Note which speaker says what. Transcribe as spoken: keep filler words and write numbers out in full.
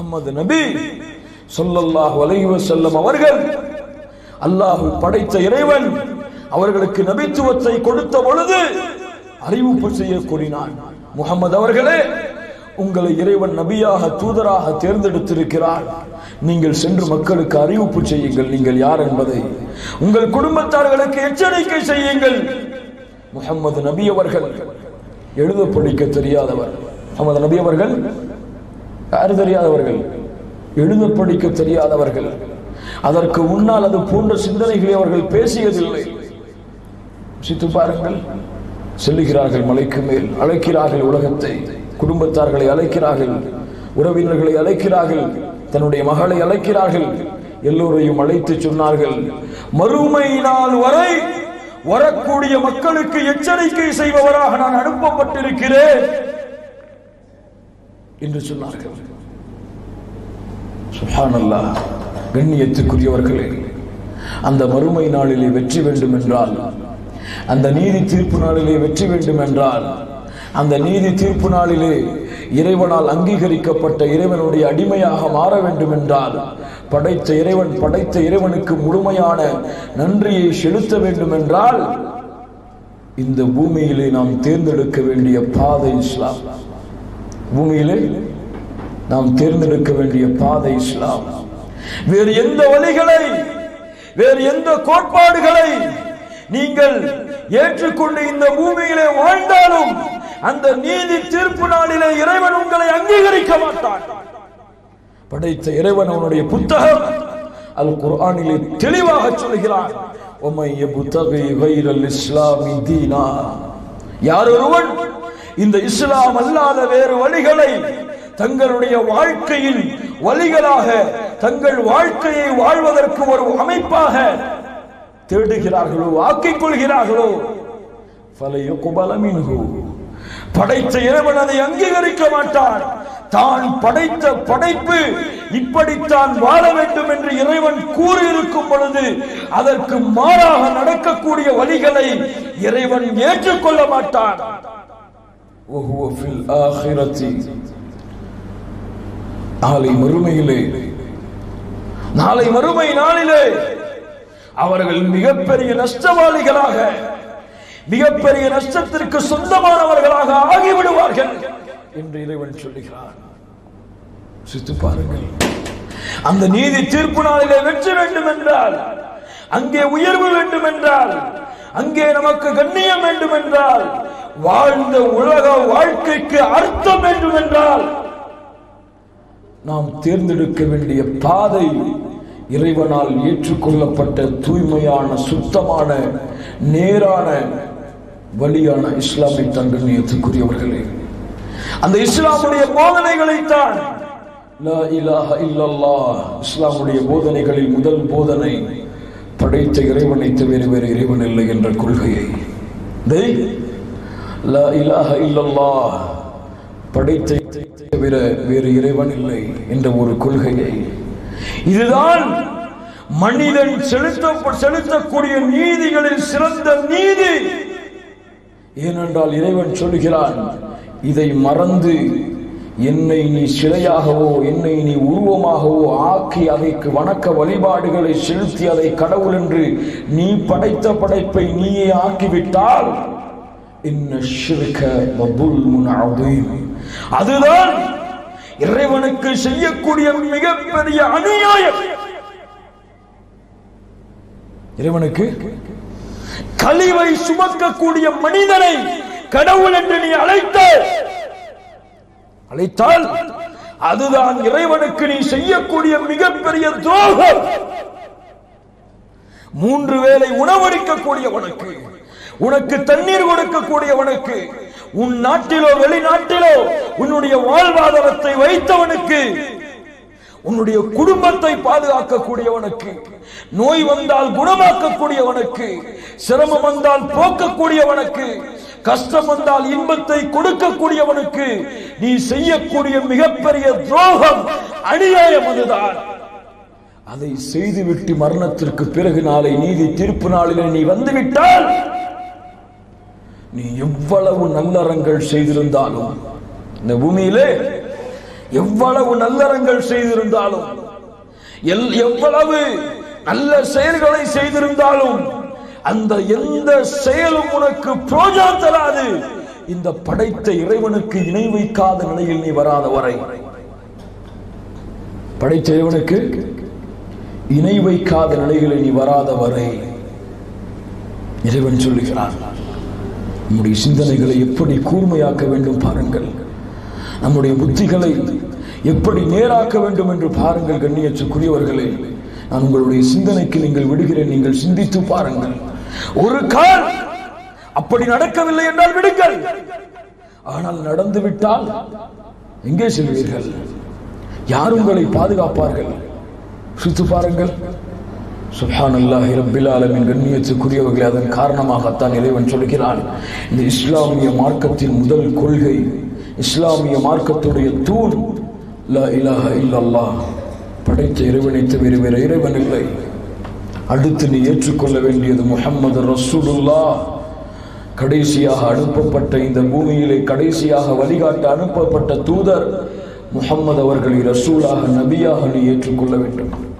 Speaker 1: முஹம்மது நபி ஸல்லல்லாஹு அலைஹி வஸல்லம் அவர்கள் அல்லாஹ் படைத்த இறைவன் அவர்களுக்கு நபித்துவத்தை கொடுத்த பொழுது அறிவிப்பு செய்ய கூறினான், முஹம்மது அவர்களே, உங்களை இறைவன் நபியாக தூதராக தேர்ந்தெடுத்திருக்கிறார். நீங்கள் சென்று மக்களுக்கு அறிவிப்பு செய்யுங்கள் நீங்கள் யார் என்பதை, உங்கள் குடும்பத்தார்களுக்கு எச்சரிக்கை செய்யுங்கள். முஹம்மது நபி அவர்கள் எழுத படிக்க தெரியாதவர். முஹம்மது நபி அவர்கள் யாரு தெரியாதவர்கள்? எழுத படிக்க தெரியாதவர்கள். அதற்கு முன்னால் அது போன்ற சிந்தனைகளை அவர்கள் பேசியதில்லை. சித்து பாருங்கள், செல்லுகிறார்கள் மலைக்கு மேல், அழைக்கிறார்கள் உலகத்தை, குடும்பத்தார்களை அழைக்கிறார்கள், உறவினர்களை அழைக்கிறார்கள், தன்னுடைய மகளை அழைக்கிறார்கள், எல்லோரையும் அழைத்து சொன்னார்கள், மறுமை நாள் வரை வரக்கூடிய மக்களுக்கு எச்சரிக்கை செய்பவராக நான் அனுப்பப்பட்டிருக்கிறேன் என்று சொன்னார்கள். சுப்ஹானல்லாஹ். கண்ணியத்துக்குரியவர்களே, அந்த மறுமை நாளிலே வெற்றி வேண்டும் என்றால், அந்த நீதி தீர்ப்பு நாளிலே வெற்றி வேண்டும் என்றால், அந்த நீதி தீர்ப்பு நாளிலே இறைவனால் அங்கீகரிக்கப்பட்ட இறைவனுடைய அடிமையாக மாற வேண்டும் என்றால், படைத்த இறைவன் படைத்த இறைவனுக்கு முழுமையான நன்றியை செலுத்த வேண்டும் என்றால், இந்த பூமியிலே நாம் தேர்ந்தெடுக்க வேண்டிய பாதை இஸ்லாம். பூமியிலே நாம் தேர்ந்தெடுக்க வேண்டிய பாதை இஸ்லாம். வேறு எந்த வழிகளை, வேறு எந்த கோட்பாடுகளை நீங்கள் ஏற்றுக்கொண்டு இந்த பூமியிலே வாழ்ந்தாலும் அந்த நீதி தீர்ப்பு நாளிலே இறைவன் உங்களை அங்கீகரிக்க மாட்டான். படைத்த இறைவன் அவனுடைய புத்தகம் அல் குர்ஆனிலே தெளிவாக சொல்கிறான், وَمَن يَبْتَغِي غَيْرَ الْإِسْلَامِ دِينًا, யார் ஒருவன் இந்த இஸ்லாம் அல்லாத வேறு வழிகளை தங்களுடைய வாழ்க்கையில் வழிகளாக, தங்கள் வாழ்க்கையை வாழ்வதற்கு ஒரு அமைப்பாக தேடுகிறார்களோ, ஆக்கிக் கொள்கிறார்களோ, فَلَيُقْبَلَ مِنْهُ, படைத்த இறைவன் அதை அங்கீகரிக்க மாட்டான். தான் படைத்த படைப்பு இப்படித்தான் வாழ வேண்டும் என்று இறைவன் கூறியிருக்கும் பொழுது அதற்கு மாறாக நடக்கக்கூடிய வழிகளை இறைவன் ஏற்றுக்கொள்ள மாட்டான். وَهُوَ فِي الْآخِرَةِ, நாளை மறுமையிலே, நாளை மறுமை நாளிலே அவர்கள் மிகப்பெரிய நஷ்டவாளிகளாக, மிகப்பெரிய நஷ்டத்திற்கு சொந்தமானவர்களாக ஆகிவிடுவார்கள் என்று இறைவன் சொல்லுகிறார். சித்து பாருங்கள், அந்த நீதி தீர்ப்பு நாளிலே வெற்றி வேண்டும் என்றால், அங்கே உயர்வு வேண்டும் என்றால், அங்கே நமக்கு கண்ணியம் வேண்டும் என்றால், வாழ்ந்த உலக வாழ்க்கைக்கு அர்த்தம் வேண்டும் என்றால், நாம் தேர்ந்தெடுக்க வேண்டிய பாதை இறைவனால் ஏற்றுக்கொள்ளப்பட்ட தூய்மையான, சுத்தமான, நேரான வழியான இஸ்லாமை தான். கண்ணியத்துக்குரியவர்களே, அந்த இஸ்லாமுடைய போதனைகளைத்தான், லா இலாஹ இல்லல்லாஹ், இஸ்லாமுடைய போதனைகளில் முதல் போதனை படைத்த இறைவனை தவிர வேறு இறைவன் இல்லை என்ற கொள்கையை, லா இலாஹ இல்லல்லாஹ், படைத்த தவிர வேறு இறைவன் இல்லை என்ற ஒரு கொள்கையை, இதுதான் மனிதன் செலுத்த செலுத்தக்கூடிய நீதிகளில் சிறந்த நீதி. ஏனென்றால் இறைவன் சொல்கிறான், இதை மறந்து என்னை நீ சிலையாகவோ என்னை நீ உருவமாகவோ ஆக்கி அதற்கு வணக்க வழிபாடுகளை செலுத்தி அதை கடவுள் என்று நீ படைத்த படைப்பை நீயே ஆக்கிவிட்டால் இன்ன ஷிர்க வதுல்முன் அதீம், அதுதான் இறைவனுக்கு செய்யக்கூடிய மிகப்பெரிய அநியாயம். இறைவனுக்கு கழிவை சுமக்கக்கூடிய மனிதனை கடவுள் என்று நீ அழைத்த அழைத்தால் அதுதான் இறைவனுக்கு நீ செய்யக்கூடிய மிகப்பெரிய துரோகம். மூன்று வேளை உணவளிக்கக்கூடியவனுக்கு, உனக்கு தண்ணீர் கொடுக்கக்கூடியவனுக்கு, உன் நாட்டிலோ வெளிநாட்டிலோ உன்னுடைய வாழ்வாதாரத்தை வைத்தவனுக்கு, உன்னுடைய குடும்பத்தை பாதுகாக்கக்கூடியவனுக்கு, நோய் வந்தால் குணமாக்கக்கூடியவனுக்கு, சிரமம் வந்தால் போக்கக்கூடியவனுக்கு, கஷ்டம் வந்தால் இன்பத்தை கொடுக்கக்கூடியவனுக்கு நீ செய்யக்கூடிய மிகப்பெரிய துரோகம், அநியாயம் அதுதான். அதை செய்துவிட்டு மரணத்திற்கு பிறகு நாளை நீதி தீர்ப்பு நாளிலே நீ வந்துவிட்டால் நீ எவ்வளவு நல்லறங்கள் செய்திருந்தாலும் இந்த பூமியிலே எவ்வளவு நல்லறங்கள் செய்திருந்தாலும், எவ்வளவு நல்ல செயல்களை செய்திருந்தாலும் அந்த எந்த செயலும் உனக்கு பிரயோஜனம் தராது இந்த படைத்த இறைவனுக்கு இணை வைக்காத நிலையில் நீ வராத வரை. படைத்த இறைவனுக்கு இணை வைக்காத நிலையில் நீ வராத வரை இறைவன் சொல்லுகிறான். நம்முடைய சிந்தனைகளை எப்படி கூர்மையாக்க வேண்டும் பாருங்கள், நம்முடைய புத்திகளை எப்படி நேராக்க வேண்டும் என்று பாருங்கள். கண்ணியத்துக்குரியவர்களே, நான் உங்களுடைய சிந்தனைக்கு நீங்கள் விடுகிறேன், நீங்கள் சிந்தித்து பாருங்கள். ஒரு கால் அப்படி நடக்கவில்லை என்றால் விடுங்கள், ஆனால் நடந்து விட்டால் எங்கே செல்வீர்கள்? யார் உங்களை பாதுகாப்பார்கள்? சுத்து பாருங்கள். சுப்ஹானல்லாஹி ரப்பில் ஆலமீன். கண்ணியத்துக்குரியவர்களே, அதன் காரணமாகத்தான் இறைவன் சொல்கிறான், இந்த இஸ்லாமிய மார்க்கத்தின் முதல் கொள்கை, இஸ்லாமிய மார்க்கத்துடைய தூண் லா இலாஹ இல்லல்லாஹ், படைத்த இறைவனை தவிர வேறு இறைவன் இல்லை. அடுத்து நீ ஏற்றுக்கொள்ள வேண்டியது முஹம்மது ரசூலுல்லாஹ், கடைசியாக அனுப்பப்பட்ட இந்த பூமியிலே கடைசியாக வழிகாட்ட அனுப்பப்பட்ட தூதர் முஹம்மது அவர்களை ரசூலாக நபியாக நீ ஏற்றுக்கொள்ள வேண்டும்.